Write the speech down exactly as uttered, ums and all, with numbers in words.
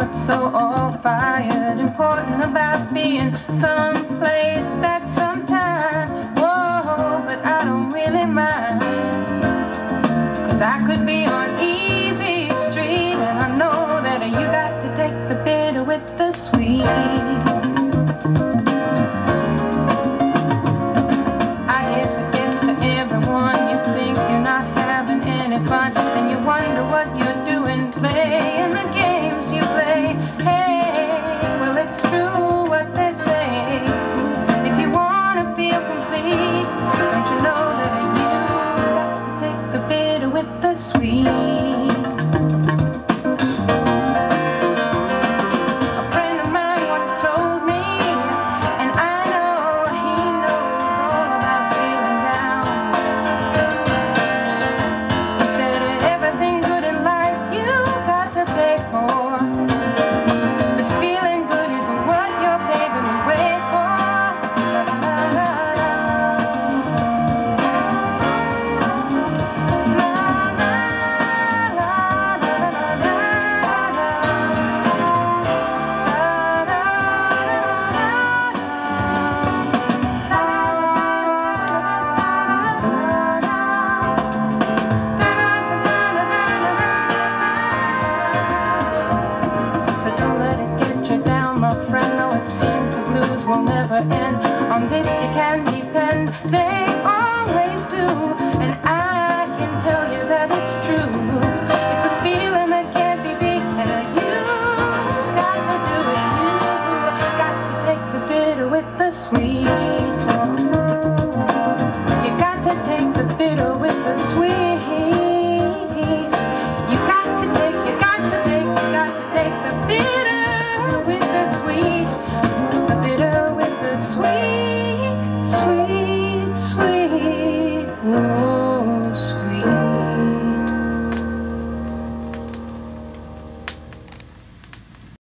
what's so all-fired important about being someplace at some time. Whoa, but I don't really mind, 'cause I could be on easy street, and I know that you got to take the bitter with the sweet. I guess it gets to everyone. You think you're not having any fun, and you wonder what you're doing, playing the games you play. Hey, well, it's true what they say. If you want to feel complete, don't you know that you got to take the bitter with the sweet. Will never end. On this you can